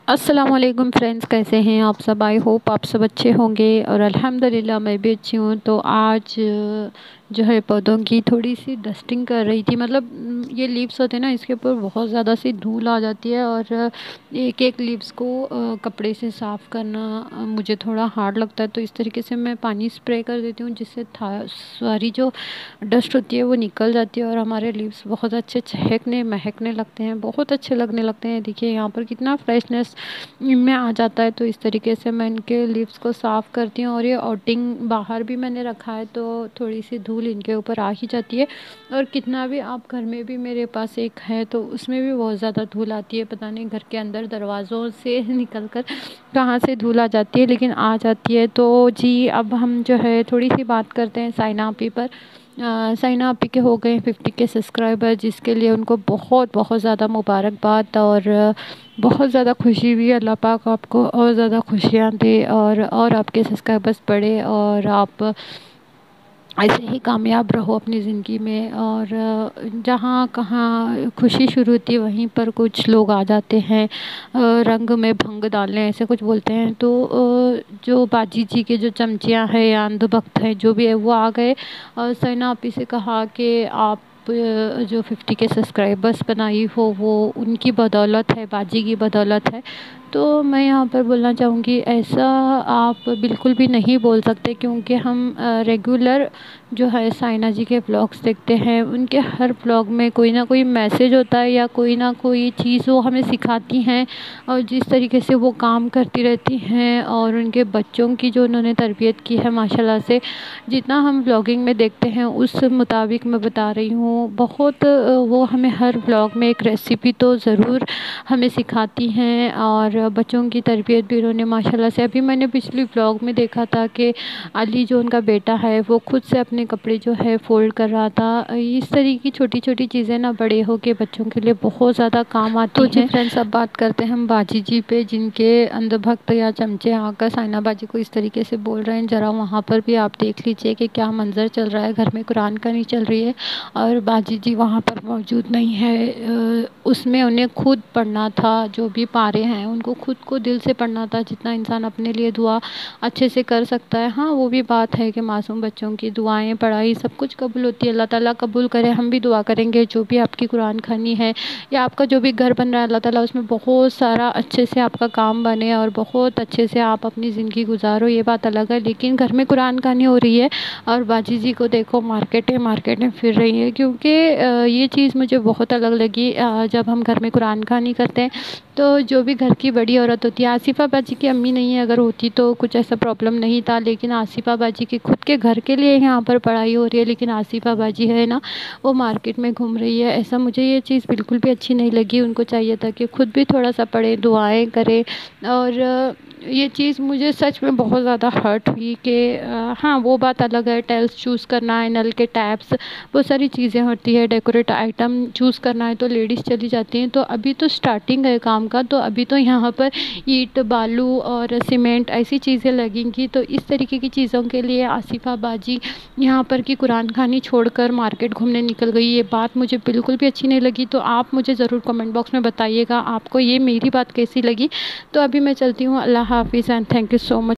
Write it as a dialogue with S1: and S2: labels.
S1: अस्सलाम वालेकुम फ्रेंड्स, कैसे हैं आप सब। आई होप आप सब अच्छे होंगे और अल्हम्दुलिल्लाह मैं भी अच्छी हूँ। तो आज जो है पौधों की थोड़ी सी डस्टिंग कर रही थी। मतलब ये लीव्स होते हैं ना, इसके ऊपर बहुत ज़्यादा सी धूल आ जाती है और एक एक लीव्स को कपड़े से साफ़ करना मुझे थोड़ा हार्ड लगता है। तो इस तरीके से मैं पानी स्प्रे कर देती हूँ, जिससे सारी जो डस्ट होती है वो निकल जाती है और हमारे लीव्स बहुत अच्छे चहकने महकने लगते हैं, बहुत अच्छे लगने लगते हैं। देखिए यहाँ पर कितना फ्रेशनेस इनमें आ जाता है। तो इस तरीके से मैं इनके लीव्स को साफ़ करती हूँ और ये आउटिंग बाहर भी मैंने रखा है तो थोड़ी सी धूल इनके ऊपर आ ही जाती है। और कितना भी आप घर में भी, मेरे पास एक है तो उसमें भी बहुत ज़्यादा धूल आती है। पता नहीं घर के अंदर दरवाज़ों से निकल कर कहाँ से धूल आ जाती है, लेकिन आ जाती है। तो जी अब हम जो है थोड़ी सी बात करते हैं साइना आपी पर। साइना आपी के हो गए 50 के सब्सक्राइबर, जिसके लिए उनको बहुत बहुत ज़्यादा मुबारकबाद और बहुत ज़्यादा खुशी हुई। अल्लाह पाक आपको और ज़्यादा खुशियाँ दे और आपके सब्सक्राइबर्स बढ़े और आप ऐसे ही कामयाब रहो अपनी ज़िंदगी में। और जहाँ कहाँ खुशी शुरू होती है वहीं पर कुछ लोग आ जाते हैं रंग में भंग डालने, ऐसे कुछ बोलते हैं। तो जो बाजी जी के जो चमचियाँ हैं या अंधभक्त हैं जो भी है वो आ गए और सैना आपी से कहा कि आप जो 50 के सब्सक्राइबर्स बनाई हो वो उनकी बदौलत है, बाजी की बदौलत है। तो मैं यहाँ पर बोलना चाहूँगी ऐसा आप बिल्कुल भी नहीं बोल सकते, क्योंकि हम रेगुलर जो है साइना जी के व्लॉग्स देखते हैं। उनके हर व्लॉग में कोई ना कोई मैसेज होता है या कोई ना कोई चीज़ वो हमें सिखाती हैं और जिस तरीके से वो काम करती रहती हैं और उनके बच्चों की जो उन्होंने तरबियत की है माशाल्लाह से, जितना हम व्लॉगिंग में देखते हैं उस मुताबिक मैं बता रही हूँ। बहुत वो हमें हर व्लॉग में एक रेसिपी तो ज़रूर हमें सिखाती हैं और बच्चों की तरबियत भी उन्होंने माशाल्लाह से। अभी मैंने पिछली व्लॉग में देखा था कि अली जो उनका बेटा है वो खुद से अपने कपड़े जो है फ़ोल्ड कर रहा था। इस तरह की छोटी छोटी चीज़ें ना बड़े हो के बच्चों के लिए बहुत ज़्यादा काम आती हैं। तो जी फ्रेंड्स, अब बात करते हैं हम बाजी जी पे, जिनके अंधभक्त या चमचे आकर साइना बाजी को इस तरीके से बोल रहे हैं। ज़रा वहाँ पर भी आप देख लीजिए कि क्या मंज़र चल रहा है। घर में कुरान कहानी चल रही है और बाजी जी वहाँ पर मौजूद नहीं है। उसमें उन्हें खुद पढ़ना था, जो भी पारे हैं उनको खुद को दिल से पढ़ना था, जितना इंसान अपने लिए दुआ अच्छे से कर सकता है। हाँ, वो भी बात है कि मासूम बच्चों की दुआएं, पढ़ाई सब कुछ कबूल होती है। अल्लाह ताला कबूल करे, हम भी दुआ करेंगे जो भी आपकी कुरान खानी है या आपका जो भी घर बन रहा है, अल्लाह ताला उसमें बहुत सारा अच्छे से आपका काम बने और बहुत अच्छे से आप अपनी ज़िंदगी गुजारो, ये बात अलग है। लेकिन घर में कुरान खानी हो रही है और बाजी जी को देखो मार्केट में फिर रही है, क्योंकि ये चीज़ मुझे बहुत अलग लगी। जब हम घर में कुरान खानी करते हैं तो जो भी घर की बड़ी औरत होती है, आसिफ़ा बाजी की अम्मी नहीं है, अगर होती तो कुछ ऐसा प्रॉब्लम नहीं था, लेकिन आसिफ़ा बाजी के खुद के घर के लिए यहाँ पर पढ़ाई हो रही है, लेकिन आसिफ़ा बाजी है ना वो मार्केट में घूम रही है। ऐसा मुझे ये चीज़ बिल्कुल भी अच्छी नहीं लगी। उनको चाहिए था कि खुद भी थोड़ा सा पढ़े, दुआएं करे। और ये चीज़ मुझे सच में बहुत ज़्यादा हर्ट हुई कि हाँ, वो बात अलग है, टाइल्स चूज़ करना है, नल के टैप्स, बहुत सारी चीज़ें होती है, डेकोरेट आइटम चूज़ करना है तो लेडीज़ चली जाती हैं। तो अभी तो स्टार्टिंग है काम का, तो अभी तो यहाँ पर ईंट बालू और सीमेंट ऐसी चीज़ें लगेंगी। तो इस तरीके की चीज़ों के लिए आसिफ़ा बाजी यहाँ पर की कुरान खानी छोड़कर मार्केट घूमने निकल गई। ये बात मुझे बिल्कुल भी अच्छी नहीं लगी। तो आप मुझे ज़रूर कमेंट बॉक्स में बताइएगा आपको ये मेरी बात कैसी लगी। तो अभी मैं चलती हूँ। अल्लाह हाफ़िज़ and thank you so much.